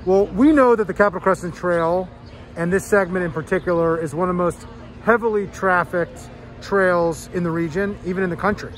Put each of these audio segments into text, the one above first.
Well, we know that the Capital Crescent Trail, and this segment in particular, is one of the most heavily trafficked trails in the region, even in the country.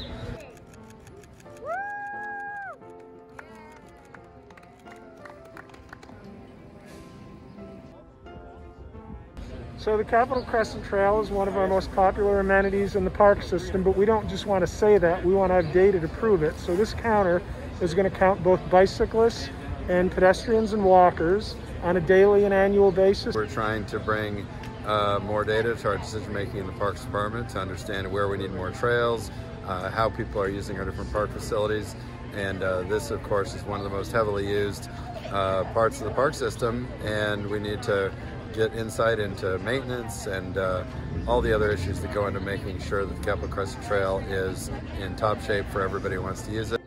So the Capital Crescent Trail is one of our most popular amenities in the park system, but we don't just want to say that, we want to have data to prove it. So this counter is going to count both bicyclists and pedestrians and walkers on a daily and annual basis. We're trying to bring more data to our decision making in the Parks Department to understand where we need more trails, how people are using our different park facilities, and this of course is one of the most heavily used parts of the park system, and we need to get insight into maintenance and all the other issues that go into making sure that the Capital Crescent Trail is in top shape for everybody who wants to use it.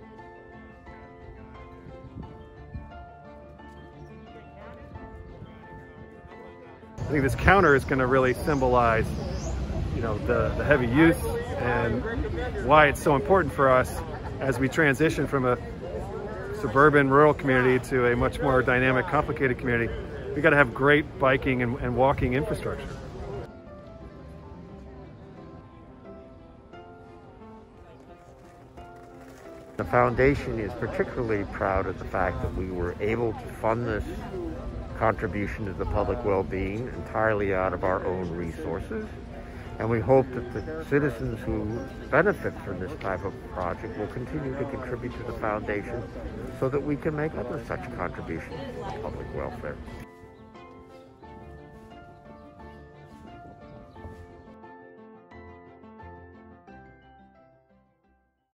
I think this counter is going to really symbolize, you know, the heavy use and why it's so important for us as we transition from a suburban rural community to a much more dynamic, complicated community. We got to have great biking and walking infrastructure. The foundation is particularly proud of the fact that we were able to fund this contribution to the public well-being entirely out of our own resources. And we hope that the citizens who benefit from this type of project will continue to contribute to the foundation so that we can make other such contributions to public welfare.